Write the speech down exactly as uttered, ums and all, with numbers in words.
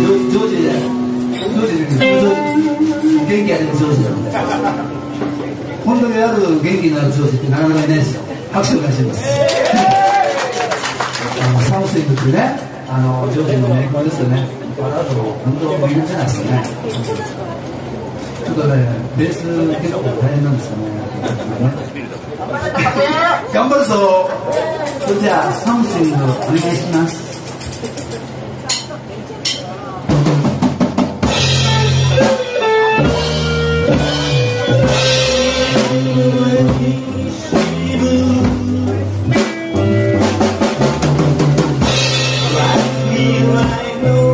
ジョージで、ジョージで、元気あるジョージなので、本当にある元気のあるジョージってなかなかいないですよ。拍手をお願いします。あのサムスイングっていうね、あのジョージのメーカーですよね。あの後本当に有名じゃないですかね。ちょっとね、ベース結構大変なんですよね。頑張るぞ。それじゃあサムスイングお願いします。 Right, me right, no.